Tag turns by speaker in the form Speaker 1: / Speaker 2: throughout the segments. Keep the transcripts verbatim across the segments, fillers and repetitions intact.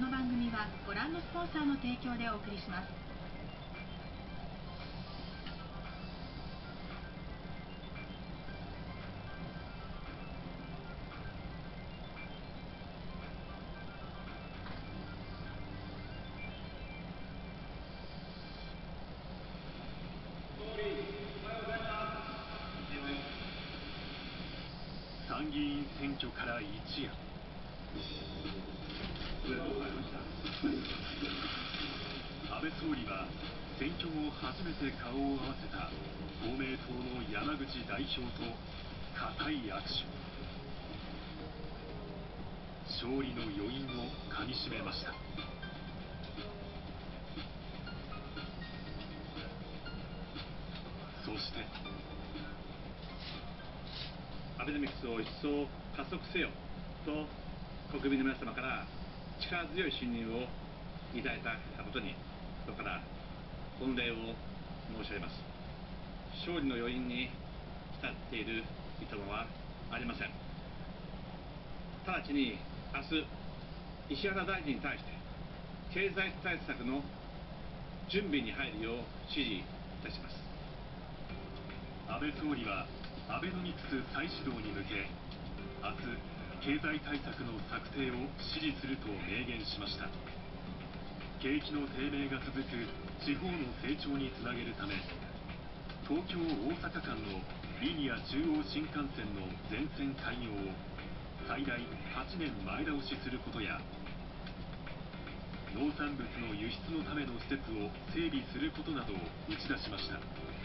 Speaker 1: の番組はご覧のスポンサーの提供でお送りします。
Speaker 2: 参議院選挙から一夜。安倍総理は選挙後初めて顔を合わせた公明党の山口代表と固い握手。勝利の余韻をかみしめました。そして
Speaker 3: アベノミクスを一層加速せよと国民の皆様から力強い信任をいただいたことに、ここから御礼を申し上げます。勝利の余韻に浸っているいとまはありません。直ちに明日、石原大臣に対して経済対策の準備に入るよう指示いたします。
Speaker 2: 安倍総理はアベノミクス再始動に向け、明日経済対策の策定を指示すると明言しました。景気の低迷が続く地方の成長につなげるため、東京・大阪間のリニア中央新幹線の全線開業を最大はちねんまえ倒しすることや、農産物の輸出のための施設を整備することなどを打ち出しました。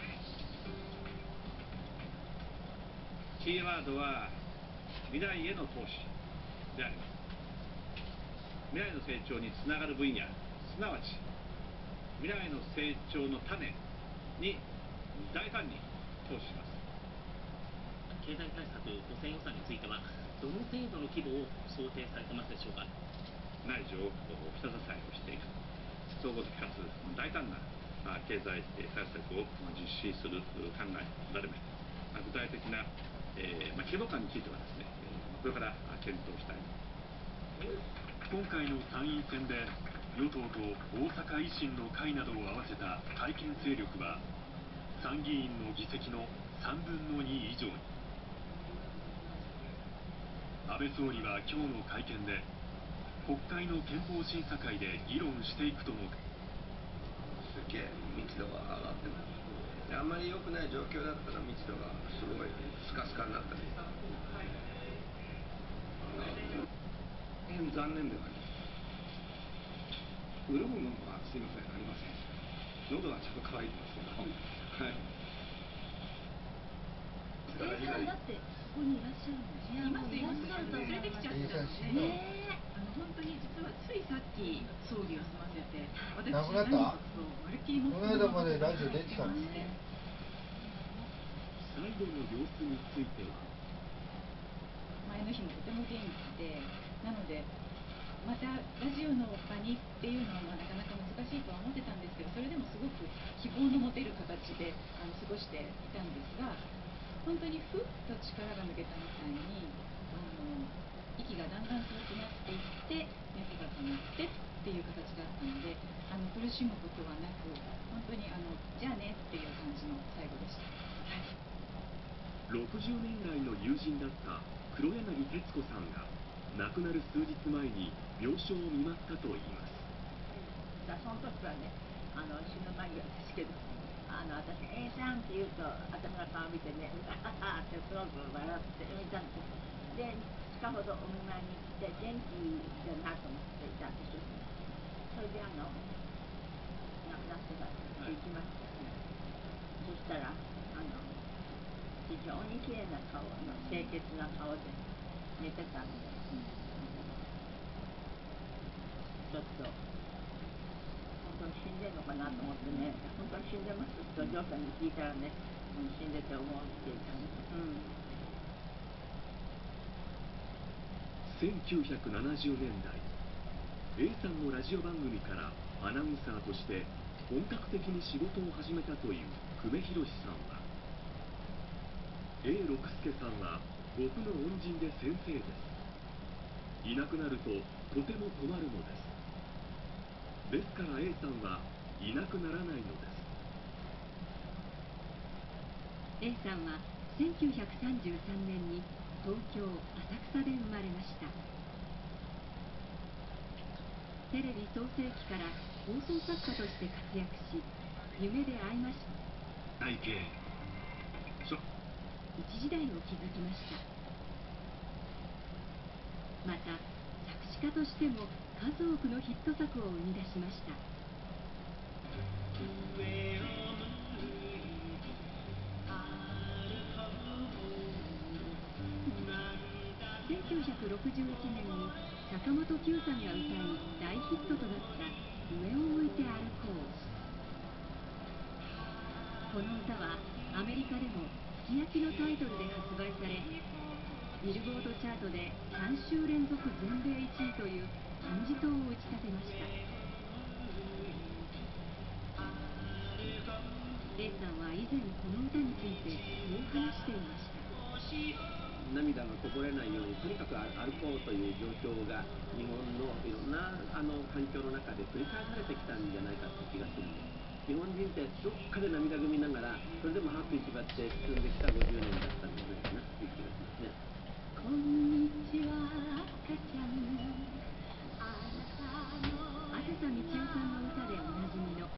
Speaker 3: キーワードは未来への投資であります。未来の成長につながる分野、すなわち未来の成長の種に大胆に投資します。
Speaker 4: 経済対策補正予算についてはどの程度の規模を想定されてますでしょうか。
Speaker 3: 内需を下支えをしていく総合的かつ大胆な経済対策を実施する考えがありました。具体的な、えーまあ、規模感についてはですね、これから検討したい。
Speaker 2: 今回の参院選で与党と大阪維新の会などを合わせた改憲勢力は参議院の議席のさんぶんのに以上に。安倍総理は今日の会見で、国会の憲法審査会で議論していくとの。
Speaker 5: すげえ密度が上がってます。あんまり良くない状況だったら密度がすごいスカスカになったり、大変残念ではあります。潤むのはすいません、ありません。喉はちょっと乾いてますけど、はい。
Speaker 6: えさんだってここにいらっしゃるんですよ。
Speaker 1: いますいます。連れてきちゃったので、ね、あの本当に実はついさっき葬儀を済ませて、私
Speaker 7: 亡くなった
Speaker 1: 何一つとまるっきりも
Speaker 7: この間までラジオ出てたんですね。
Speaker 2: 最後の様子については、
Speaker 6: 前の日もとても元気で、なのでまたラジオの場にっていうのはまあなかなか難しいとは思ってたんですけど、それでもすごく希望の持てる形であの過ごしていたんですが、本当にふっと力が抜けたみたいにあの息がだんだん強くなっていって熱が溜まってっていう形だったので、あの苦しむことはなく、本当にあのじゃあねっていう感じの最後でした。はい、
Speaker 2: ろくじゅうねん来の友人だった黒柳徹子さんが亡くなる数日前に病床を見舞ったといいます。
Speaker 8: その時はね、あの死ぬ間際ですけど、あの私が A さんって言うと私の顔見てね、うわーってすごく笑ってみたんです。で、ふつかほどお見舞いに来て元気だなと思っていたんですよ。それであの亡くなってから行きました。そしたらあの非常に綺麗な顔の清潔な顔で寝てたんで、ちょっと本当に死んでんのかなと思ってね、本当に死んでますってお嬢さんに聞いたらね、うん、死んでて思うって言ったんです。うん。
Speaker 2: せんきゅうひゃくななじゅうねんだい、A さんのラジオ番組からアナウンサーとして本格的に仕事を始めたという久米宏さんは、 A 六輔さんは僕の恩人で先生です。いなくなるととても困るのです。 ですから A さんはいなくならないのです。
Speaker 9: A さんはせんきゅうひゃくさんじゅうさんねんに東京・浅草で生まれました。テレビ創成期から放送作家として活躍し、夢で会いました
Speaker 2: 背景そ
Speaker 9: 一時代を築きました。また作詞家としても数多くのヒット作を生み出しました。せんきゅうひゃくろくじゅういちねんに坂本九さんが歌い大ヒットとなった「上を向いて歩こう」。この歌はアメリカでもすき焼きのタイトルで発売され、ビルボードチャートでさん週連続全米いちいという金字塔を打ち立てました。 A さんは以前この歌についてこう話していました。
Speaker 10: 涙がこぼれないようにとにかく歩こうという状況が日本のいろんなあの環境の中で繰り返されてきたんじゃないかという気がするんです。日本人ってどっかで涙ぐみながらそれでも歯食いしばって進んできたごじゅうねんだったんじゃないかなという気がしますね。
Speaker 9: こんにちは